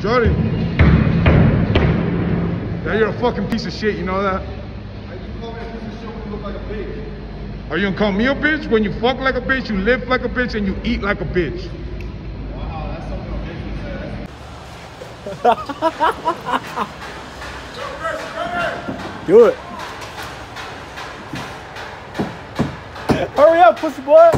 Jody. Yeah, you're a fucking piece of shit, you know that? Why you call me a piece of shit when you look like a bitch? Are you gonna call me a bitch? When you fuck like a bitch, you live like a bitch, and you eat like a bitch. Wow, that's something a bitch would say. Do it. Hurry up, pussy boy.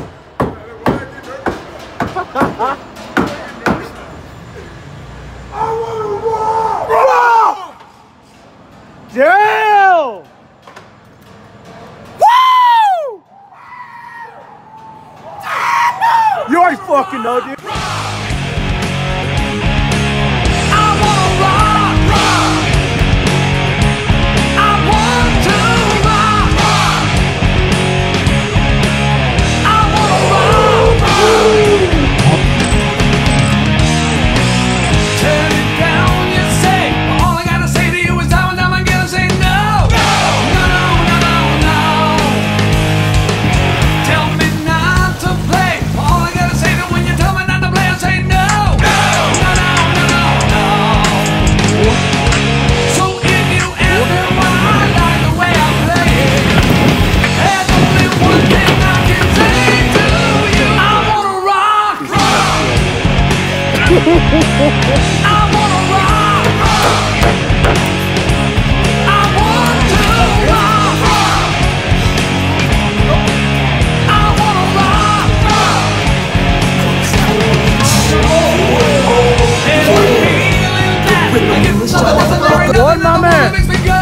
Damn! Woo! You already fucking know, dude. What, my man?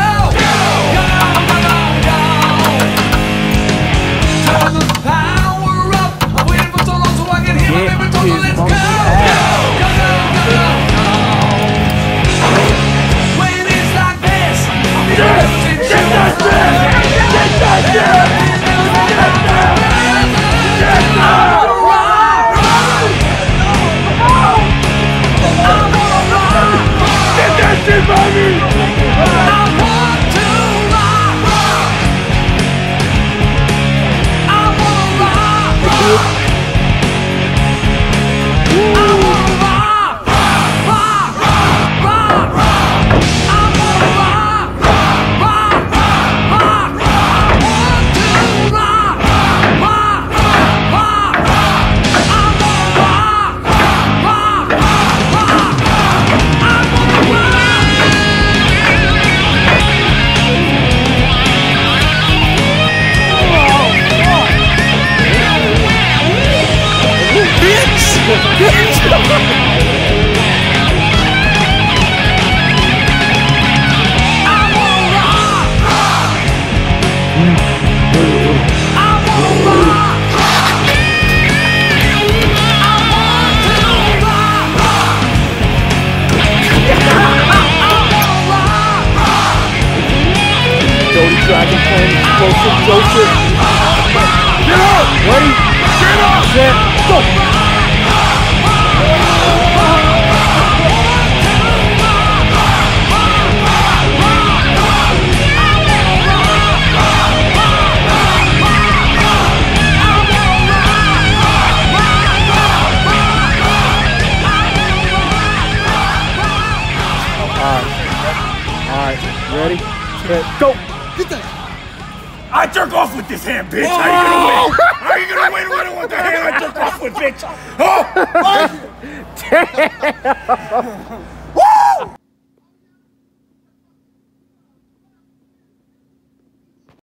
Dragon Flame, explosive, Joseph. Get up! Ready? Get up! Set, go! Alright, ready? Set, go! Get that! I jerk off with this hand, bitch! How you gonna win? How you gonna win with the hand I jerk off with, bitch? Oh! Damn!